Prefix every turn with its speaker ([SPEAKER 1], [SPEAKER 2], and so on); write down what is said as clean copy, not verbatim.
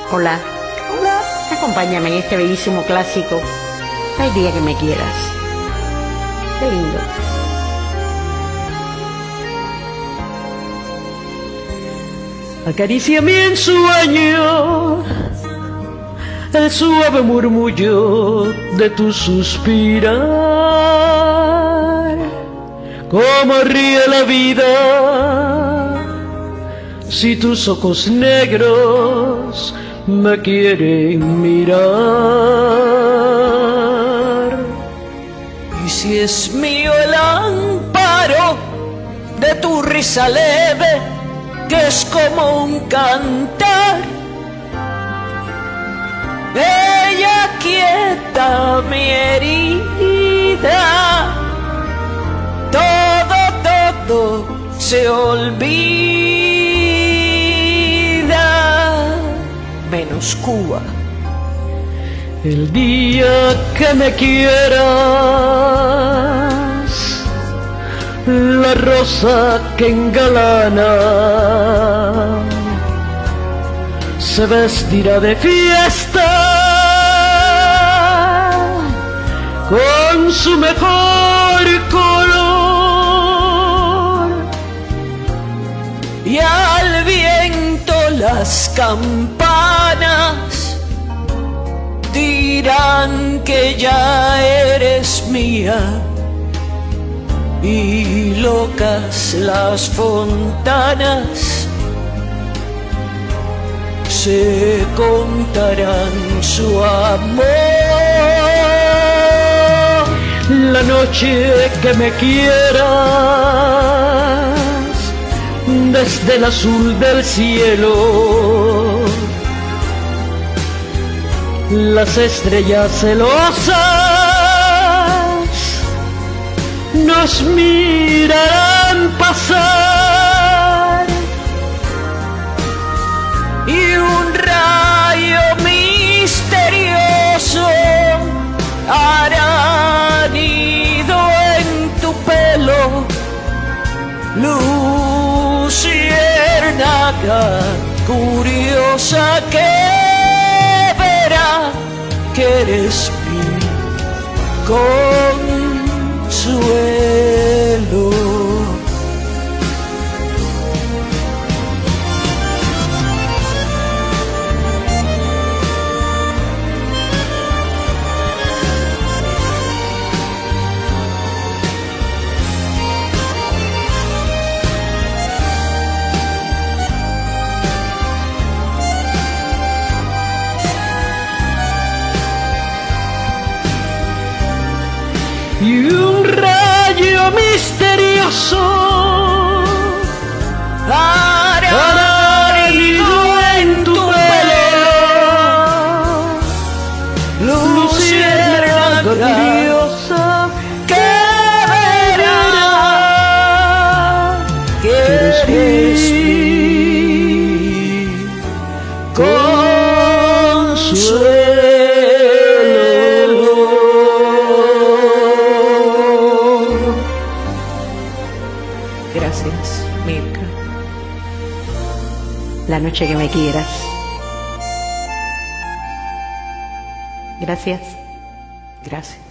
[SPEAKER 1] Hola,
[SPEAKER 2] Hola.
[SPEAKER 1] acompáñame en este bellísimo clásico. Hay día que me quieras. Qué lindo.
[SPEAKER 2] Acaríciame en sueño el suave murmullo de tu suspirar. Cómo ríe la vida si tus ojos negros me quieren mirar. Y si es mío el amparo de tu risa leve, que es como un cantar, ella quieta mi herida, todo se olvida, menos Cuba. El día que me quieras, la rosa que engalana se vestirá de fiesta con su mejor color, y al viento las campanas dirán que ya eres mía, y locas las fontanas se contarán su amor. La noche que me quieras, desde el azul del cielo, las estrellas celosas nos mirarán pasar, y un rayo misterioso hará nido en tu pelo, luciérnaga curiosa que verá que eres mi consuelo. Y un rayo misterioso hará nido en tu pelo, luciérnaga curiosa que verá que eres mi consuelo.
[SPEAKER 1] Gracias, Mirka. La noche que me quieras. Gracias.
[SPEAKER 2] Gracias.